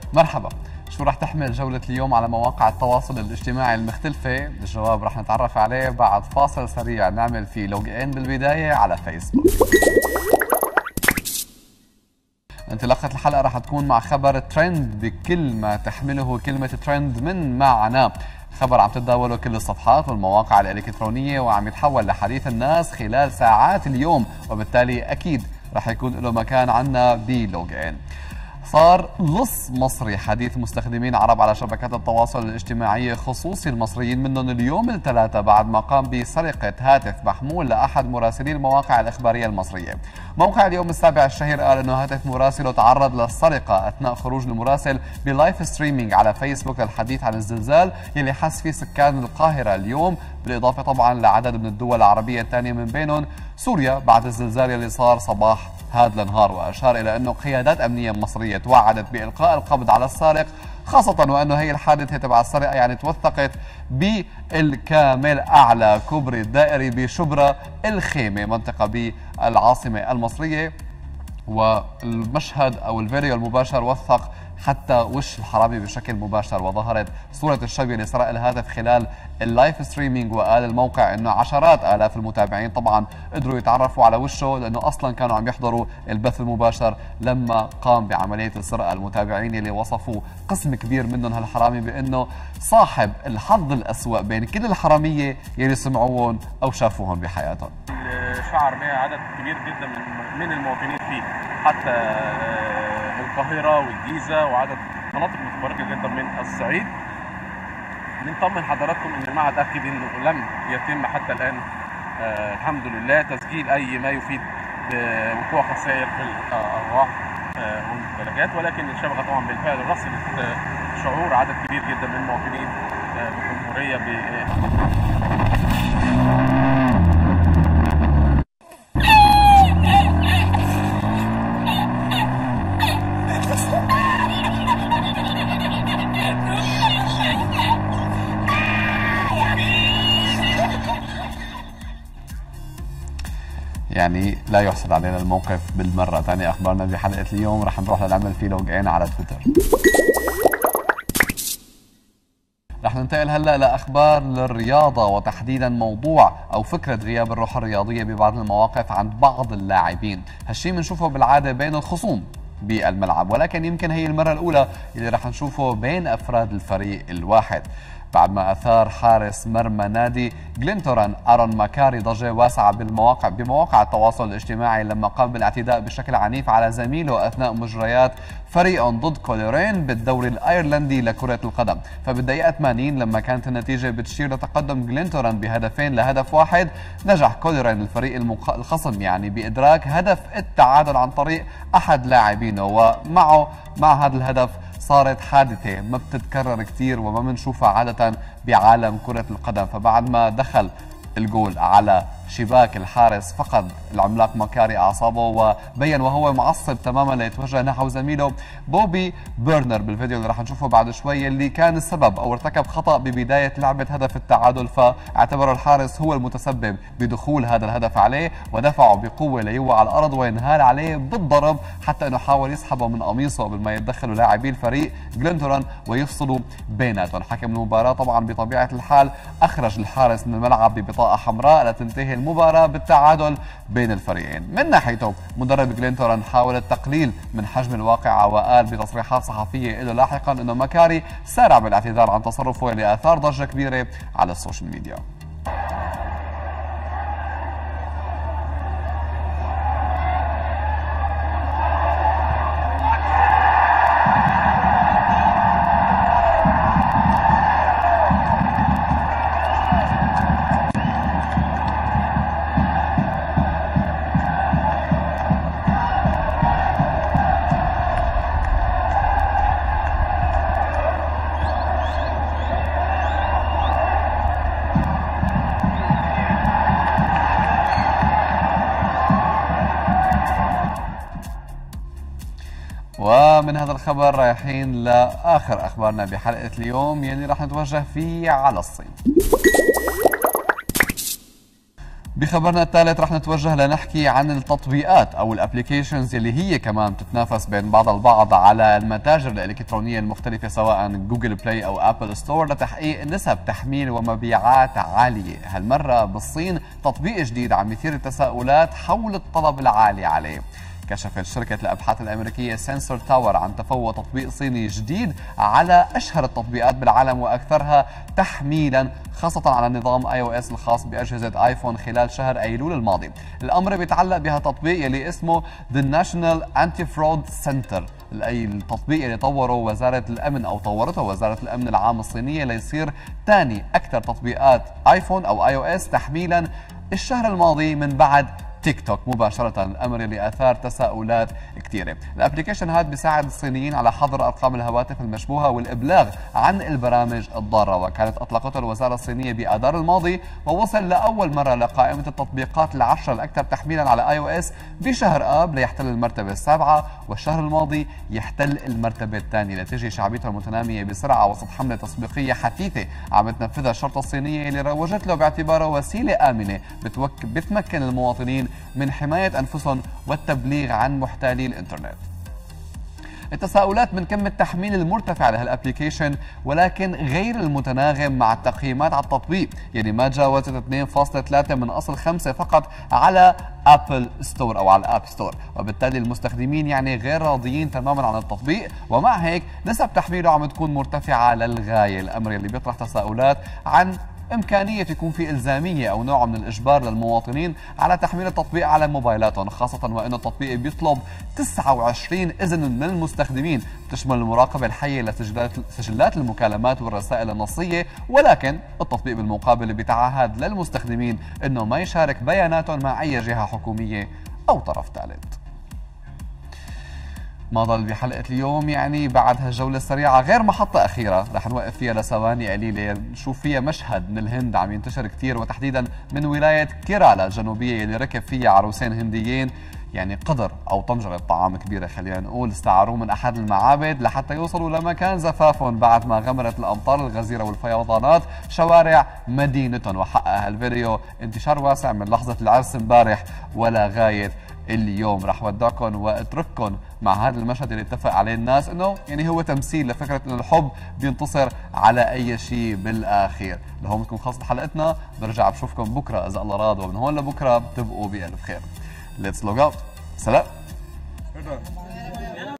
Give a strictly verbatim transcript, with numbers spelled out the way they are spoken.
مرحبا، شو رح تحمل جولة اليوم على مواقع التواصل الاجتماعي المختلفة؟ الجواب رح نتعرف عليه بعد فاصل سريع نعمل فيه لوج ان بالبداية على فيسبوك. انطلاقة الحلقة رح تكون مع خبر ترند بكل ما تحمله كلمة ترند من معنى. خبر عم تتداوله كل الصفحات والمواقع الإلكترونية وعم يتحول لحديث الناس خلال ساعات اليوم، وبالتالي أكيد رح يكون له مكان عنا بلوج ان. صار لص مصري حديث مستخدمين عرب على شبكات التواصل الاجتماعي خصوصي المصريين منهم اليوم الثلاثاء بعد ما قام بسرقة هاتف محمول لأحد مراسلي المواقع الإخبارية المصرية. موقع اليوم السابع الشهير قال أنه هاتف مراسله تعرض للسرقة أثناء خروج المراسل بلايف ستريمينج على فيسبوك للحديث عن الزلزال يلي حس فيه سكان القاهرة اليوم، بالإضافة طبعا لعدد من الدول العربية الثانية من بينهم سوريا بعد الزلزال يلي صار صباح هذا النهار. وأشار إلى أنه قيادات أمنية مصرية توعدت بإلقاء القبض على السارق، خاصة وأنه هي الحادثة تبع السرقة يعني توثقت بالكامل أعلى كوبري الدائري بشبرا الخيمة منطقة بالعاصمة المصرية. والمشهد أو الفيديو المباشر وثق حتى وش الحرامي بشكل مباشر، وظهرت صورة الشاب اللي سرق الهاتف خلال اللايف ستريمينج. وقال الموقع انه عشرات الاف المتابعين طبعا قدروا يتعرفوا على وشه لانه اصلا كانوا عم يحضروا البث المباشر لما قام بعملية السرقة. المتابعين اللي وصفوا قسم كبير منهم هالحرامي بانه صاحب الحظ الأسوأ بين كل الحرامية يلي سمعوهم او شافوهم بحياتهم. شعر بها عدد كبير جدا من من المواطنين فيه، حتى القاهرة والجيزة وعدد مناطق متفرقة جدا من الصعيد. بنطمن حضراتكم ان المعهد اكد انه لم يتم حتى الان آه الحمد لله تسجيل اي ما يفيد بوقوع خسائر في الارواح آه والممتلكات، ولكن الشبكه طبعا بالفعل رصدت آه شعور عدد كبير جدا من المواطنين آه بالجمهوريه ب يعني لا يحسد علينا الموقف بالمرة. ثاني أخبارنا بحلقة اليوم رح نروح لنعمل فيه لوج ان على تويتر. رح ننتقل هلا لأخبار الرياضة، وتحديدا موضوع أو فكرة غياب الروح الرياضية ببعض المواقف عند بعض اللاعبين. هالشيء بنشوفه بالعادة بين الخصوم بالملعب، ولكن يمكن هي المرة الأولى اللي رح نشوفه بين أفراد الفريق الواحد بعد ما أثار حارس مرمى نادي جلينتوران آرون ماكاري ضجة واسعة بالمواقع بمواقع التواصل الاجتماعي لما قام بالاعتداء بشكل عنيف على زميله أثناء مجريات فريق ضد كولورين بالدوري الأيرلندي لكرة القدم. فبالدقيقة ثمانين لما كانت النتيجة بتشير لتقدم جلينتوران بهدفين لهدف واحد، نجح كولورين الفريق الخصم يعني بإدراك هدف التعادل عن طريق أحد لاعبينه، ومعه مع هذا الهدف صارت حادثة ما بتتكرر كثير وما بنشوفها عادة بعالم كرة القدم. فبعد ما دخل الجول على شباك الحارس فقد العملاق ماكاري أعصابه وبين وهو معصب تماما ليتوجه نحو زميله بوبي بيرنر بالفيديو اللي راح نشوفه بعد شوي، اللي كان السبب أو ارتكب خطأ ببداية لعبة هدف التعادل، فاعتبر الحارس هو المتسبب بدخول هذا الهدف عليه ودفعه بقوة ليوقع على الأرض وينهال عليه بالضرب حتى أنه حاول يسحبه من قميصه قبل ما يتدخلوا لاعبي الفريق جلينتوران ويفصلوا بيناتهم. حكم المباراة طبعا بطبيعة الحال أخرج الحارس من الملعب ببطاقة حمراء لتنتهي المباراة بالتعادل بين الفريقين. من ناحيته مدرب جلينتوران حاول التقليل من حجم الواقعة وقال بتصريحات صحفية له لاحقا انه ماكاري سارع بالاعتذار عن تصرفه اللي اثار ضجة كبيرة على السوشيال ميديا. ومن هذا الخبر رايحين لآخر أخبارنا بحلقة اليوم يلي راح نتوجه فيه على الصين. بخبرنا الثالث رح نتوجه لنحكي عن التطبيقات او الابلكيشنز اللي هي كمان بتتنافس بين بعض البعض على المتاجر الالكترونيه المختلفه سواء جوجل بلاي او ابل ستور لتحقيق نسب تحميل ومبيعات عاليه. هالمره بالصين تطبيق جديد عم يثير التساؤلات حول الطلب العالي عليه. كشفت شركة الأبحاث الأمريكية سنسور تاور عن تفوق تطبيق صيني جديد على أشهر التطبيقات بالعالم وأكثرها تحميلا خاصة على نظام اي او اس الخاص بأجهزة ايفون خلال شهر أيلول الماضي. الأمر بيتعلق بها تطبيق يلي اسمه The National Anti-Fraud Center، أي التطبيق اللي طوره وزارة الأمن أو طورته وزارة الأمن العام الصينية ليصير ثاني أكثر تطبيقات ايفون أو اي او اس تحميلا الشهر الماضي من بعد تيك توك مباشرة، الأمر اللي أثار تساؤلات كثيرة. الابلكيشن هذا بيساعد الصينيين على حظر أرقام الهواتف المشبوهة والإبلاغ عن البرامج الضارة، وكانت أطلقته الوزارة الصينية بآذار الماضي ووصل لأول مرة لقائمة التطبيقات العشرة الأكثر تحميلا على اي او اس بشهر آب ليحتل المرتبة السابعة، والشهر الماضي يحتل المرتبة الثانية لتجي شعبيته المتنامية بسرعة وسط حملة تسويقية حثيثة عم تنفذها الشرطة الصينية اللي روجت له باعتباره وسيلة آمنة بتوك... بتمكن المواطنين من حماية أنفسهم والتبليغ عن محتالي الإنترنت. التساؤلات من كم التحميل المرتفع لهالابليكيشن ولكن غير المتناغم مع التقييمات على التطبيق، يعني ما تجاوزت اثنين فاصلة ثلاثة من اصل خمسة فقط على ابل ستور او على الاب ستور، وبالتالي المستخدمين يعني غير راضيين تماما عن التطبيق، ومع هيك نسب تحميله عم تكون مرتفعة للغاية، الامر اللي بيطرح تساؤلات عن إمكانية يكون في إلزامية أو نوع من الإجبار للمواطنين على تحميل التطبيق على موبايلاتهم، خاصة وأن التطبيق بيطلب تسعة وعشرين إذن من المستخدمين تشمل المراقبة الحية لسجلات المكالمات والرسائل النصية، ولكن التطبيق بالمقابل بيتعهد للمستخدمين أنه ما يشارك بياناتهم مع أي جهة حكومية أو طرف ثالث. ما ضل بحلقة اليوم يعني بعد هالجولة السريعة غير محطة أخيرة رح نوقف فيها لثواني قليلة نشوف فيها مشهد من الهند عم ينتشر كثير، وتحديدا من ولاية كيرالا الجنوبية اللي ركب فيها عروسين هنديين يعني قدر أو طنجرة طعام كبيرة خلينا نقول استعاروه من أحد المعابد لحتى يوصلوا لمكان زفافهم بعد ما غمرت الأمطار الغزيرة والفيضانات شوارع مدينتهم، وحقق هالفيديو انتشار واسع من لحظة العرس امبارح ولا غاية اليوم. رح ودعكم واترككم مع هذا المشهد اللي اتفق عليه الناس انه يعني هو تمثيل لفكره انه الحب بينتصر على اي شيء بالاخير. لهون بتكون خلصت حلقتنا، برجع بشوفكم بكره اذا الله راد، ومن هون لبكره تبقوا بالف خير. ليتس لوج اوت، سلام.